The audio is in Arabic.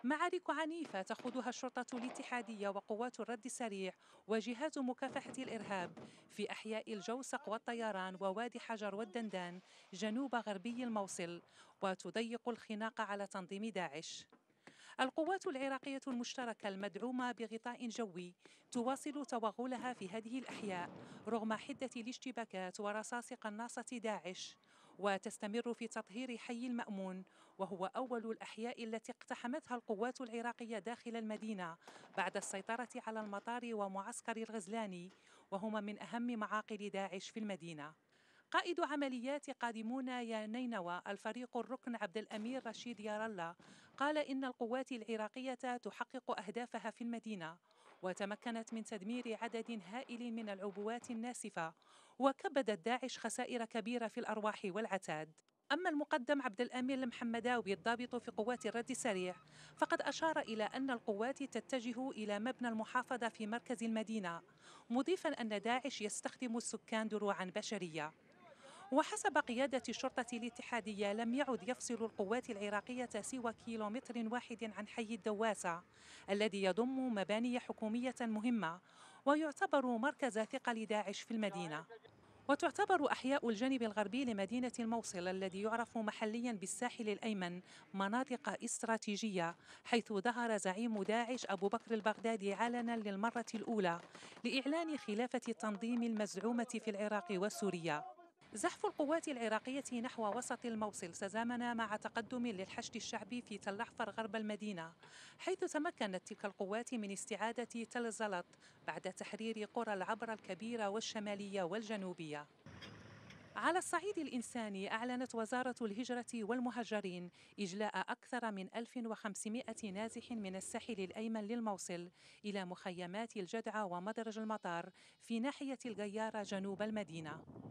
معارك عنيفة تخوضها الشرطة الاتحادية وقوات الرد السريع وجهاز مكافحة الإرهاب في أحياء الجوسق والطيران ووادي حجر والدندان جنوب غربي الموصل، وتضيق الخناق على تنظيم داعش. القوات العراقية المشتركة المدعومة بغطاء جوي تواصل توغلها في هذه الأحياء رغم حدة الاشتباكات ورصاص قناصة داعش، وتستمر في تطهير حي المأمون، وهو أول الأحياء التي اقتحمتها القوات العراقية داخل المدينة بعد السيطرة على المطار ومعسكر الغزلاني، وهما من أهم معاقل داعش في المدينة. قائد عمليات قادمون يا نينوى الفريق الركن عبد الأمير رشيد يار الله قال إن القوات العراقية تحقق أهدافها في المدينة، وتمكنت من تدمير عدد هائل من العبوات الناسفة، وكبدت داعش خسائر كبيرة في الأرواح والعتاد. أما المقدم عبد الأمير المحمداوي الضابط في قوات الرد السريع فقد أشار إلى أن القوات تتجه إلى مبنى المحافظة في مركز المدينة، مضيفا أن داعش يستخدم السكان دروعا بشرية. وحسب قيادة الشرطة الاتحادية لم يعد يفصل القوات العراقية سوى كيلومتر واحد عن حي الدواسة الذي يضم مباني حكومية مهمة ويعتبر مركز ثقل داعش في المدينة. وتعتبر أحياء الجانب الغربي لمدينة الموصل الذي يعرف محليا بالساحل الأيمن مناطق استراتيجية، حيث ظهر زعيم داعش أبو بكر البغدادي علنا للمرة الأولى لإعلان خلافة التنظيم المزعومة في العراق وسوريا. زحف القوات العراقية نحو وسط الموصل تزامن مع تقدم للحشد الشعبي في تل أحفر غرب المدينة، حيث تمكنت تلك القوات من استعادة تل الزلط بعد تحرير قرى العبر الكبيرة والشمالية والجنوبية. على الصعيد الإنساني أعلنت وزارة الهجرة والمهجرين إجلاء أكثر من 1500 نازح من الساحل الأيمن للموصل إلى مخيمات الجدعة ومدرج المطار في ناحية الغيارة جنوب المدينة.